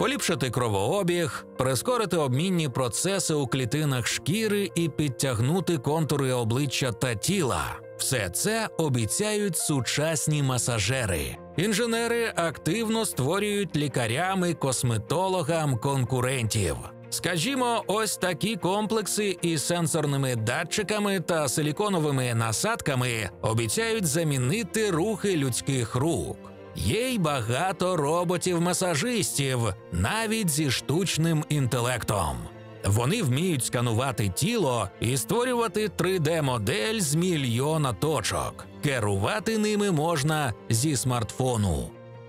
поліпшити кровообіг, прискорити обмінні процеси у клітинах шкіри і підтягнути контури обличчя та тіла. Все це обіцяють сучасні масажери. Інженери активно створюють лікарям і косметологам конкурентів. Скажімо, ось такі комплекси із сенсорними датчиками та силіконовими насадками обіцяють замінити рухи людських рук. Є й багато роботів-масажистів, навіть зі штучним інтелектом. Вони вміють сканувати тіло і створювати 3D-модель з мільйона точок. Керувати ними можна зі смартфону.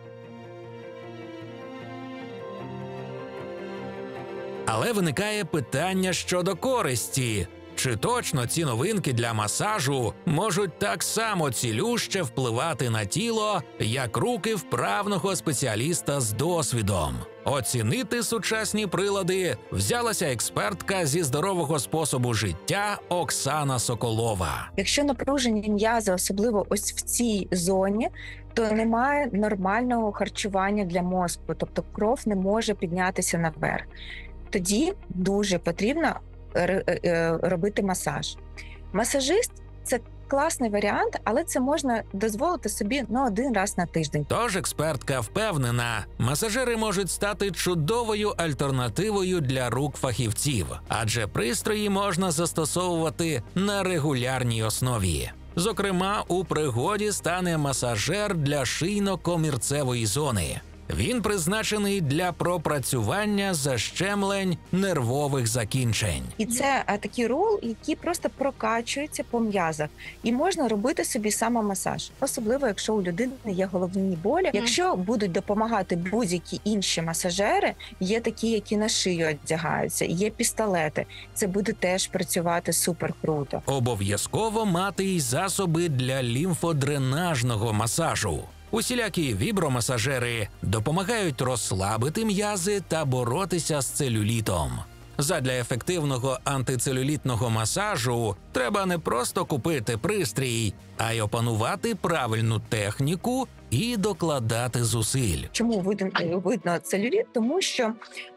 Але виникає питання щодо користі. Чи точно ці новинки для масажу можуть так само цілюще впливати на тіло, як руки вправного спеціаліста з досвідом? Оцінити сучасні прилади взялася експертка зі здорового способу життя Оксана Соколова. Якщо напружені м'язи, особливо ось в цій зоні, то немає нормального харчування для мозку, тобто кров не може піднятися наверх. Тоді дуже потрібно робити масаж. Масажист – це класний варіант, але це можна дозволити собі один раз на тиждень. Тож експертка впевнена, масажери можуть стати чудовою альтернативою для рук фахівців, адже пристрої можна застосовувати на регулярній основі. Зокрема, у пригоді стане масажер для шийно-комірцевої зони. Він призначений для пропрацювання защемлень нервових закінчень. І це такий рол, який просто прокачується по м'язах. І можна робити собі самомасаж. Особливо, якщо у людини є головні болі. Якщо будуть допомагати будь-які інші масажери, є такі, які на шию одягаються, є пістолети. Це буде теж працювати супер круто. Обов'язково мати й засоби для лімфодренажного масажу. Усілякі вібромасажери допомагають розслабити м'язи та боротися з целюлітом. Задля ефективного антицелюлітного масажу треба не просто купити пристрій, а й опанувати правильну техніку і докладати зусиль. Чому видно целюліт? Тому що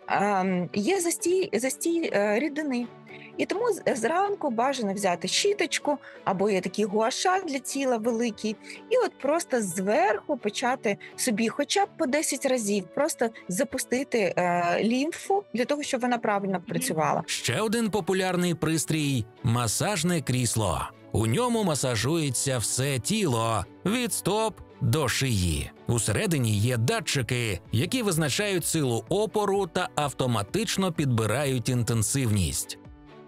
є застій рідини. І тому зранку бажано взяти щіточку, або є такий гуаша для тіла великий, і от просто зверху почати собі хоча б по 10 разів просто запустити лімфу для того, щоб вона правильно працювала. Ще один популярний пристрій – масажне крісло. У ньому масажується все тіло – від стоп до шиї. Усередині є датчики, які визначають силу опору та автоматично підбирають інтенсивність.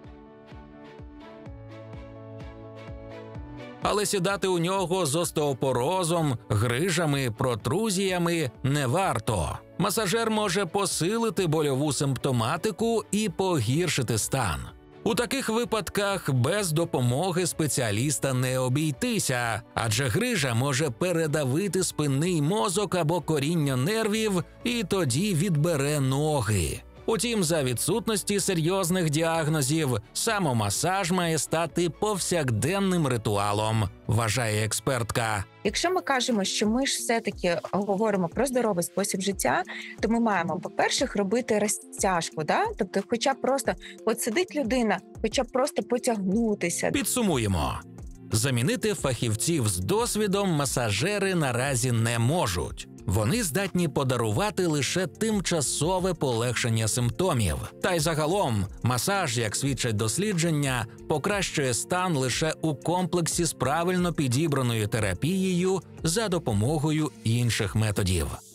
Але сідати у нього з остеопорозом, грижами, протрузіями не варто. Масажер може посилити больову симптоматику і погіршити стан. У таких випадках без допомоги спеціаліста не обійтися, адже грижа може передавити спинний мозок або коріння нервів і тоді відбере ноги. Утім, за відсутності серйозних діагнозів, самомасаж має стати повсякденним ритуалом, вважає експертка. Якщо ми кажемо, що ми ж все-таки говоримо про здоровий спосіб життя, то ми маємо, по-перше, робити розтяжку, тобто хоча б просто, от сидить людина, хоча б просто потягнутися. Підсумуємо. Замінити фахівців з досвідом масажери наразі не можуть. Вони здатні подарувати лише тимчасове полегшення симптомів. Та й загалом, масаж, як свідчать дослідження, покращує стан лише у комплексі з правильно підібраною терапією за допомогою інших методів.